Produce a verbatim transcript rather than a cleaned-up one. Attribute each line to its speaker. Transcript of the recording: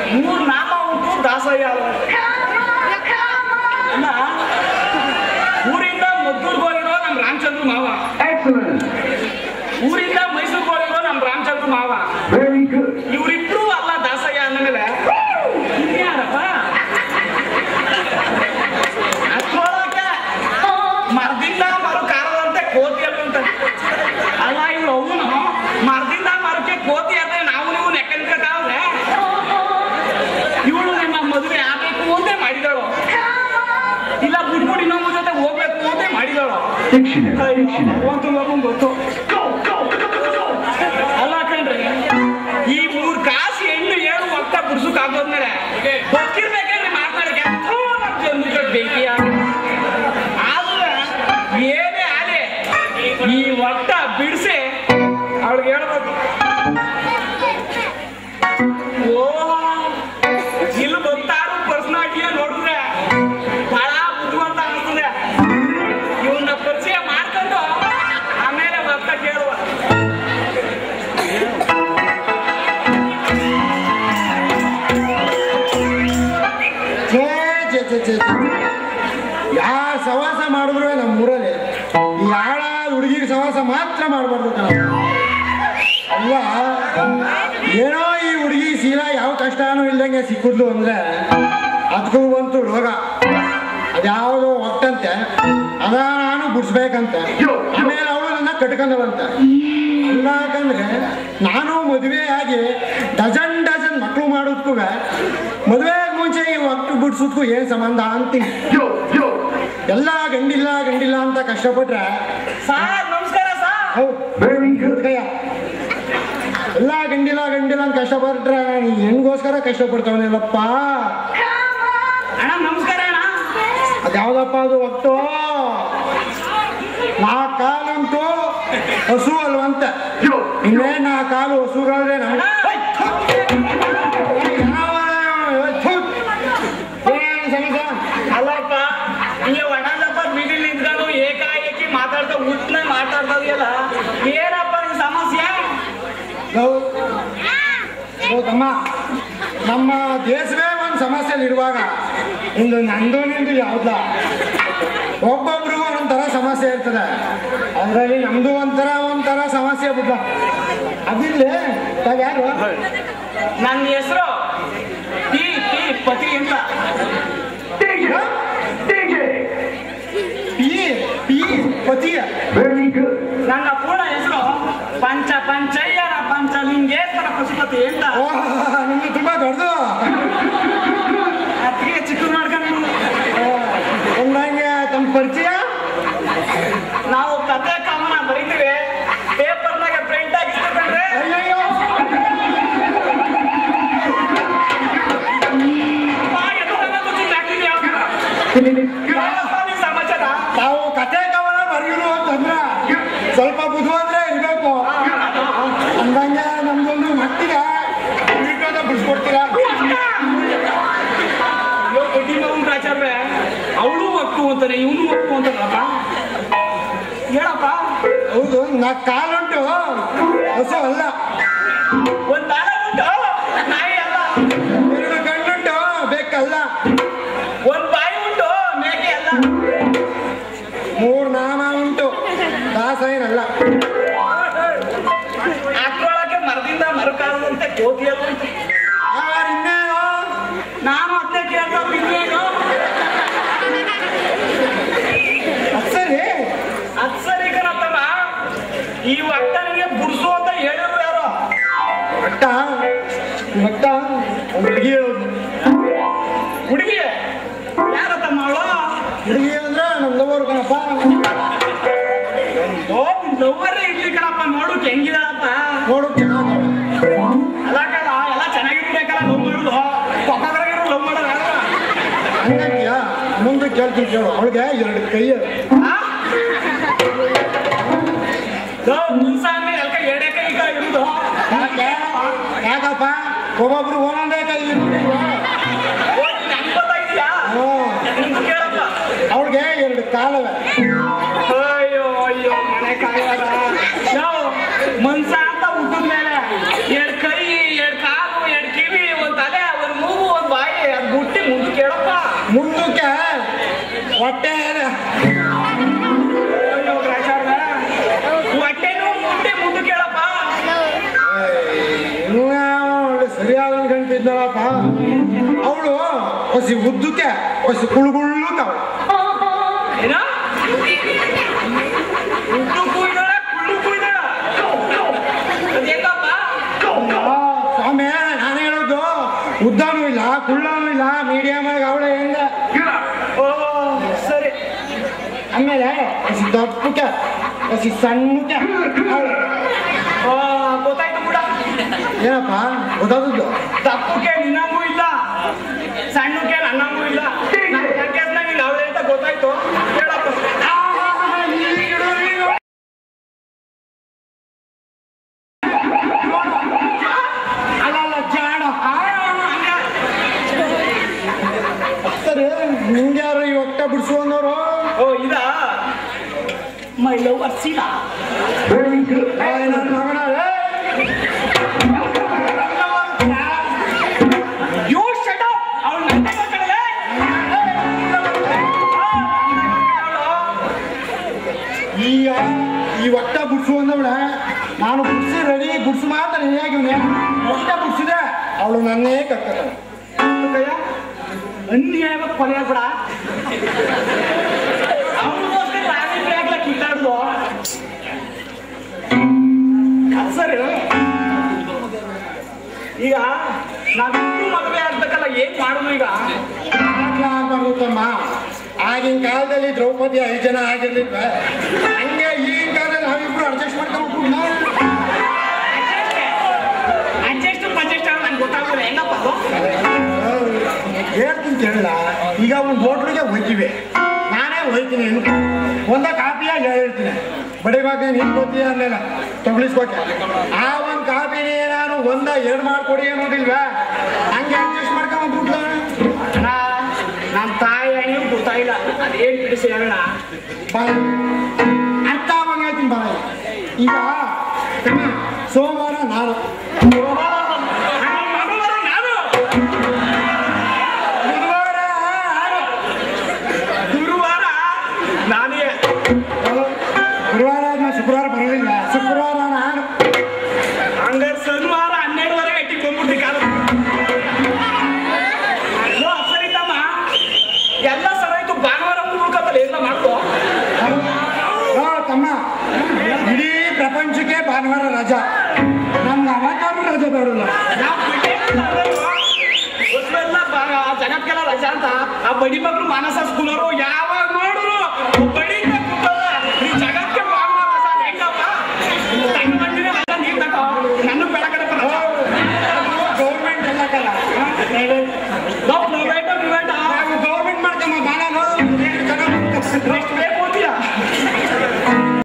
Speaker 1: ಮೂರ್ ನಾಮ ಉಂಟು ದಾಸಯ್ಯ ಅಲ್ಲ. ಊರಿಂದ ಮದ್ದೂರ್ಗೆ ಹೋಗಿರೋ ನಮ್ ರಾಮಚಂದ್ರ ಮಾವ, ಊರಿಂದ ಮೈಸೂರ್ಗೆ ಹೋಗಿರೋ ನಮ್ ರಾಮಚಂದ್ರ ಮಾವ. ಇವ್ರಿಬ್ರು ಅಲ್ಲ ದಾಸಯ್ಯ ಅಂದ್ಮೇಲೆ ಯಾರಪ್ಪ ಅಷ್ಟೊಳಕ್ಕೆ ಮರದಿಂದ ಮರು ಕಾರದಂತೆ ಕೋತಿ ಅಂತ ಅಲ್ಲ. ಇವ್ರು ಅವನು ಮರದಿಂದ ಮರಕ್ಕೆ ಕೋತಿ ಅಂದ್ರೆ ನಾವು ನೀವು ನೆಕ್ಕಂದ್ರೆ ಇವಳು ನಿಮ್ಮ ಮದುವೆ ಆಗ್ಬೇಕು ಅಂತ ಮಾಡಿದಳು, ಇಲ್ಲ ಬಿಟ್ಬಿಟ್ಟು ಇನ್ನೊಬ್ಬ ಜೊತೆ ಹೋಗ್ಬೇಕು ಅಂತ ಮಾಡಿದಳು. ಒಂದು ಮಗು ಗೊತ್ತು ಅಲ್ಲ ಕಣ್ರಿ. ಈ ಮೂರ್ ಕಾಸು ಹೆಣ್ಣು ಏಳು ಒಕ್ಕ ಬಿಡ್ಸಕ್ ಆಗೋದ್ಮೇಲೆ ಬದುಕಿರ್ಬೇಕಂದ್ರೆ ಮಾತಾಡಕ್ಕೆ ಬೆಂಕಿ ಆದ್ರೆ ಏನೇ ಆಲೆ ಈ ಒಟ್ಟ ಬಿಡಿಸಿ ಅವಳಿಗೆ ಹೇಳ್ಬೇಕು, ಓ ಇಲ್ಲಿ ಗೊತ್ತಾರು ಪರ್ಸನಾಲಿಟಿಯ ನೋಡಿದ್ರೆ ಬಹಳ ಬುದ್ಧಿವಂತ ಅನಿಸ್ತದೆ. ಇವನ್ನ ಪರಿಚಯ ಮಾಡ್ಕೊಂಡು ಆಮೇಲೆ ಒಕ್ಕ ಕೇಳುವ.
Speaker 2: ಯಾರ ಸವಾಸ ಮಾಡಿದ್ರು ನಮ್ಮ ಊರಲ್ಲಿ ಯಾರ ಹುಡುಗಿಗೆ ಸವಾಸ ಮಾತ್ರ ಮಾಡಬಾರ್ದು ಕಣ. ಅಲ್ಲ ಏನೋ ಈ ಹುಡುಗಿ ಶೀಲ ಯಾವ ಕಷ್ಟನೂ ಇಲ್ದಂಗೆ ಸಿಕ್ಕಿದ್ಲು ಅಂದ್ರೆ ಅದಕ್ಕೂ ಬಂತು ರೋಗ. ಅದ್ಯಾವುದೋ ಒಟ್ಟಂತೆ ಅದ ನಾನು ಬಿಡಿಸ್ಬೇಕಂತೆ. ಆಮೇಲೆ ಅವಳು ನನ್ನ ಕಟ್ಕೊಂಡವಂತೆ. ಅಲ್ಲ ಯಾಕಂದ್ರೆ ನಾನು ಮದುವೆ ಆಗಿ ಡಜನ್ ಡಜನ್ ಮಕ್ಕಳು ಮಾಡೋದಕ್ಕೂ ಮದುವೆ ಮುಂಚೆ ಈ ಒಟ್ಟು ಬಿಡ್ಸೋದಕ್ಕೂ ಏನ್ ಸಂಬಂಧ ಅಂತೀನಿ. ಎಲ್ಲ ಗಂಡಿಲ್ಲ ಗಂಡಿಲ್ಲ ಅಂತ ಕಷ್ಟಪಟ್ರೆ
Speaker 1: ಸಾರ್ ನಮಸ್ಕಾರ ಸರ್.
Speaker 2: ಕಯ್ಯ ಎಲ್ಲ ಗಂಡಿಲ್ಲ ಗಂಡಿಲ್ಲ ಅಂತ ಕಷ್ಟಪಟ್ರೆ ನಾನು ಹೆಣ್ಗೋಸ್ಕರ ಕಷ್ಟಪಡ್ತಾವನಿಲ್ಲಪ್ಪ.
Speaker 1: ಅಣ್ಣ ನಮಸ್ಕಾರ ಅಣ್ಣ.
Speaker 2: ಅದ್ಯಾವ್ದಪ್ಪ ಅದು ಒಟ್ಟು ನಾ ಕಾಲುಂಟು ಹಸು ಅಲ್ವಂತ. ಇನ್ನೇ ನಾ ಕಾಲು ಹಸುಗಾದ್ರೆ ನಾನು
Speaker 1: ಅಲ್ಲಪ್ಪ ಈ ಒಣದಪ್ಪ ಬೀದಿಲ್ ನಿಂತ್ಕೊಂಡು ಏಕಾಏಕಿ ಮಾತಾಡ್ತಾ ಉತ್ನ ಮಾತಾಡ್ತಾವಿಯಲ್ಲ, ಏನಪ್ಪ ನಿನ್ ಸಮಸ್ಯೆ?
Speaker 2: ತಮ್ಮ ನಮ್ಮ ದೇಶವೇ ಒಂದು ಸಮಸ್ಯೆಯಲ್ಲಿ ಇರುವಾಗ ಇಂದು ನಂದು ನಿಂದು ಯಾವ್ದ ಒಬ್ಬೊಬ್ರಿಗೂ ಒಂದೊಂಥರ ಸಮಸ್ಯೆ ಇರ್ತದೆ. ಅದರಲ್ಲಿ ನಮ್ದು ಒಂಥರ ಒಂಥರ ಸಮಸ್ಯೆ ಬಿಡ್ಲ. ಅದಿಲ್ಲೇ ಯಾರು?
Speaker 1: ನನ್ನ ಹೆಸರು ಪಿ ಪಿ ಪತಿ ಅಂತ.
Speaker 2: ಪಿ ಪತಿಯ
Speaker 1: ನನ್ನ ಪೂರ್ಣ ಹೆಸರು ಪಂಚ ಪಂಚಯ್ಯರ ಪಂಚಲಿಂಗೇಶ್ವರ ಪಶುಪತಿ ಅಂತ.
Speaker 2: ನಿಮ್ಗೆ ತುಂಬಾ ದೊಡ್ಡದು.
Speaker 1: ಅದಕ್ಕೆ ಚಿಕ್ಕ ಮಾಡ್ಕೊಂಡು
Speaker 2: ಒಂದಂಗೆ ತಮ್ಮ ಪರಿಚಯ.
Speaker 1: ನಾವು ಕಥೆ ಕವನ ಬರೀತೀವಿ, ಪೇಪರ್ನಾಗ ಪ್ರಿಂಟ್ ಆಗಿರ್ತಂದ್ರೆ
Speaker 2: ಅಯ್ಯಯ್ಯೋ
Speaker 1: ಸಮಾಚಾರ.
Speaker 2: ತಾವು ಕಥೆ ಕವನ ಬರೆಯೋದು ಅಂತಂದ್ರ ಸ್ವಲ್ಪ ಬುದ್ಧಿವಂತರೇ ಇರ್ಬೇಕು. ಅಂದಂಗೆ ನಮ್ದೊಂದು ಮಟ್ಟಿಗೆ ಬಿಡಿಸ್ಕೊಡ್ತೀರಾ?
Speaker 1: ಆಚಾರ್ಯ ಅವಳು ಒಟ್ಟು ಅಂತಾನೆ ಇವನು ಒಟ್ಟು ಅಂತಾರಪ್ಪ. ಹೇಳಪ್ಪ.
Speaker 2: ಹೌದು, ನಾ ಕಾಲುಂಟು ಹೊಸ ಅಲ್ಲ.
Speaker 1: ಒಂದ್ ತಾಳ ಉಂಟು ನಾಯಿ ಅಲ್ಲ.
Speaker 2: ಎರಡು ಕಣ್ಣುಂಟು ಬೇಕಲ್ಲ.
Speaker 1: ಒಂದ್ ಬಾಯಿ ಉಂಟು ಮೇಕೆ ಅಲ್ಲ.
Speaker 2: ಮೂರ್ ನಾಮ ಉಂಟು ದಾಸೇನಲ್ಲ.
Speaker 1: ಅದ್ರೊಳಗೆ ಮರದಿಂದ ಮರಕಾರದಂತೆ ಕೋತಿಯಲ್ಲ ಉಂಟು.
Speaker 2: ಇನ್ನೇನು
Speaker 1: ನಾನು ಅತ್ತೆ ಕೇಳ್ತಾ ಇನ್ನೇನು
Speaker 2: ಸರಿ
Speaker 1: ಅದ್ ಸರಿ ಕಣತ್ತಮ್ಮ. ಈ ಒಟ್ಟನಿಗೆ ಬುಡ್ಸು ಅಂತ ಹೇಳಿದ್ರು ಯಾರು?
Speaker 2: ಒಟ್ಟ ಒಟ್ಟ ಹುಡುಗಿ
Speaker 1: ಹುಡುಗಿ ಯಾರತ್ತಮ್ಮ ಅವಳು?
Speaker 2: ಹುಡುಗಿ ಅಂದ್ರೆ ನಮ್ ಲವರ್ ಕಣಪ್ಪ.
Speaker 1: ಲವ್ವರೇ ಇರ್ಲಿ ಕಣಪ್ಪ, ನೋಡು ಹೆಂಗಿದಾಳಪ್ಪ.
Speaker 2: ನೋಡು ಚೆನ್ನಾಗ
Speaker 1: ಅಲ್ಲ ಕಣ, ಎಲ್ಲ ಚೆನ್ನಾಗಿರ್ಬೇಕಲ್ಲ ಲವ್ ಮಾಡುದು. ಪಕ್ಕದ್ರಾಗಿರೋ ಲವ್ ಮಾಡೋದು
Speaker 2: ಹಂಗಂತೀಯ? ಮುಂದೆ ಕೇಳ್ತೀನಿ ಕೇಳು. ಅವಳಿಗೆ ಎರಡು ಕೈ
Speaker 1: ಮುನ್ಸಾಂಗ ಎಲ್ಕ ಎರಡೇ ಕೈ ಇರುದು.
Speaker 2: ಯಾಕಪ್ಪ ಒಬ್ಬೊಬ್ರು ಒಂದೊಂದೇ ಕೈ
Speaker 1: ಕೇಳಪ್ಪ.
Speaker 2: ಅವ್ಳಿಗೆ ಎರಡು ಕಾಲವೆ.
Speaker 1: ಅಯ್ಯೋ ಅಯ್ಯೋ ಮನೆ ಕಾಯಲ್ಲ. ನಾವು ಮನ್ಸ ಅಂತ ಹುಟ್ಟಿದ ಮೇಲೆ ಎರಡ್ ಕೈ, ಎರಡ್ ಕಾಲು, ಎರಡ್ ಕಿವಿ, ಒಂದ್ ತಲೆ, ಒಂದ್
Speaker 2: ಮುಂದಕ್ಕೆ ಹೊಟ್ಟೆ
Speaker 1: ಹೊಟ್ಟೆನೂ ಮುಂದೆ ಮುಂದಕ್ಕೆ ಹೇಳಪ್ಪ.
Speaker 2: ಸರಿಯಾದ ಗಂಟಿದ್ದಳಪ್ಪ ಅವಳು ಹೊಸಿ ಉದ್ದಕ್ಕೆ ಹೊಸಿ ಕುಳುಗುಳ್ಳು ತಾವು
Speaker 1: ಏನ ಉದ್ದು ಕುಯ್ದಾಳ ಕುಳ್ಳು ಕುಯ್ದಾಳ ಅದೇಕಪ್ಪ
Speaker 2: ಸ್ವಾಮಿ ನಾನು ಹೇಳೋದು ಉದ್ದನೂ ಇಲ್ಲ ಕುಳ್ಳನೂ ಇಲ್ಲ ಮೀಡಿಯಮ್ ಆಗಿ ಅವಳೆ ಹೆಂಗ.
Speaker 1: ಓ ಸರಿ.
Speaker 2: ಆಮೇಲೆ ಹೊಸಿ ದಪ್ಪಕ್ಕೆ ಹೊಸಿ ಸಣ್ಣಕ್ಕೆ ಅವಳು
Speaker 1: ಗೊತ್ತಾಯ್ತು ಕೂಡ.
Speaker 2: ಏನಪ್ಪ ಗೊತ್ತಾದದ್ದು?
Speaker 1: ದಪ್ಪಕ್ಕೆ ನಿನ್ನಂಗೂ ಇಲ್ಲ ಸಣ್ಣಕ್ಕೆ ನನ್ನಂಗೂ ಇಲ್ಲ. ನಂಗೆ ಅವಳೆ ಅಂತ ಗೊತ್ತಾಯ್ತು. ಹೇಳಪ್ಪ.
Speaker 2: ಅಲ್ಲ ಜಾಣ ಸರಿ ನಿಂಗೆ ಯಾರು ಈ ಹೊಟ್ಟೆ ಬಿಡಿಸುವಂದವರು?
Speaker 1: ಓ ಇದಾ ಮೈ ಲವ್ ಅರ್ಸಿಲ್ಲ
Speaker 2: ಮಗನ
Speaker 1: ಯು ಶಟ್ ಅಪ್. ಅವಳು ನನ್ನ ಮಕ್ಕಳೇ.
Speaker 2: ಈಗ ಈ ಹೊಟ್ಟೆ ಬಿಡಿಸುವಂದವಳ ನಾನು ಬಿಡಿಸಿ ರೆಡಿ ಬಿಡಿಸು ಮಾತ್ರ ಹೇಗಿವನೆ ಹೊಟ್ಟೆ ಬಿಡಿಸಿದೆ ಅವಳು ನನ್ನೇ ಕಕ್ಕದ
Speaker 1: ಅನ್ಯಾಯವಾಗಿ ಕೊಲೆ ಆಗ್ಬೇಡ. ಅವನಿಗೋಸ್ಕರ ರಾಜಕೀಯ ಆಗ್ಲ ಕಿತ್ತಾಡ್ದು ಸರಿ. ಈಗ ನಾವಿಬ್ರು ಮದುವೆ ಆಗ್ಬೇಕಲ್ಲ, ಏನ್ ಮಾಡುದು ಈಗ?
Speaker 2: ಆಗ್ಬಾರ್ದುತ್ತಮ್ಮ. ಆಗಿನ ಕಾಲದಲ್ಲಿ ದ್ರೌಪದಿ ಐದು ಜನ ಆಗಿರ್ಲಿಲ್ವ, ಹಂಗೆ ಈಗಿನ ಕಾಲದಲ್ಲಿ ನಾವಿಬ್ರು ಅಡ್ಜಸ್ಟ್ ಮಾಡ್ಕೊಂಡು
Speaker 1: ಅಡ್ಜಸ್ಟ್ ಪಡ್ಜಸ್ಟ್ ನಂಗೆ ಗೊತ್ತಾಗ್ತದೆ ಹೆಂಗಪ್ಪ ಅದು?
Speaker 2: ಹೇಳ್ತೀನಿ ಕೇಳಲ್ಲ. ಈಗ ಒಂದು ಹೋಟ್ಲಿಗೆ ಹೋಗ್ತೀವಿ, ನಾನೇ ಹೋಗ್ತೀನಿ ಅಂತ ಒಂದ ಕಾಪಿಯಾಗಿ ಹೇಳಿರ್ತೀನಿ, ಬಡಿ ಬಾಗ ನೀನು ಗೊತ್ತೀಯ ಅನ್ನೆಲ್ಲ ತಗೊಳಿಸ್ಕೊಟ್ಟೆ. ಆ ಒಂದು ಕಾಪಿನೇ ನಾನು ಒಂದ ಎರಡು ಮಾಡ್ಕೊಡಿ ಅನ್ನೋದಿಲ್ವಾ, ಹಂಗೆ ಅಡ್ಜಸ್ಟ್ ಮಾಡ್ಕೊಂಡ್ಬಿಟ್ಲ.
Speaker 1: ನಮ್ಮ ತಾಯಿ ಹೆಣ್ಣು ಗೊತ್ತಾಗಿಲ್ಲ, ಅದೇನು ಬಿಡಿಸಿ ಹೇಳೋಣ.
Speaker 2: ಬಾಯ್ ಅರ್ಥ ಆವಂಗ ಹೇಳ್ತೀನಿ ಬಾಯ್. ಈಗ ಸೋಮವಾರ ನಾನು ಗುರುವಾರ ಆದ್ಮೇಲೆ ಶುಕ್ರವಾರ ಬರಲಿಲ್ಲ, ಶುಕ್ರವಾರ ನಾನು
Speaker 1: ಹಂಗಾರೆ ಶನಿವಾರ ಹನ್ನೆರಡುವರೆಗೆ ಇಟ್ಟಿಕೊಂಡ್ಬಿಡ್ತಿ ಕಾಲ. ಸರಿತಮ್ಮ ಎಲ್ಲ ಸರಾಯ್ತು. ಭಾನುವಾರ ಉಳ್ಕತ್ತಲ್ಲ ಎಲ್ಲ ಮಾಡ್ಕೋ.
Speaker 2: ತಮ್ಮ ಇಡೀ ಪ್ರಪಂಚಕ್ಕೆ ಭಾನುವಾರ ರಜಾ, ನಮ್ಗೆ ಅವತ್ತಾದ್ರೂ ರಜೆ ಬರೋಲ್ಲ.
Speaker 1: ಜಗತ್ಗೆಲ್ಲ ರಜಾ ಅಂತ ಆ ಬಡಿ ಮಕ್ಕಳು ಮಾನಸ ಸ್ಕೂಲರು ಯಾವಾಗ ನೋಡಿದ್ರು ಬಡಿ ಜಗತ್ಗೆ ಭಾನುವಾರ ರಜಾ ಹೆಂಗಪ್ಪ? ತನ್ನ ಮಂದಿನೇ ರಜಾ ನೀರ್ ತಗೋ, ನನ್ನ ಬೇಡ ಕಡೆ
Speaker 2: ಗೌರ್ಮೆಂಟ್ ಎಲ್ಲಕ್ಕಲ್ಲ,
Speaker 1: ಗೌರ್ಮೆಂಟ್
Speaker 2: ಗೌರ್ಮೆಂಟ್ ಮಾಡ್ಕೊಂಬ ಬಾಳ ಚೆನ್ನಾಗಿ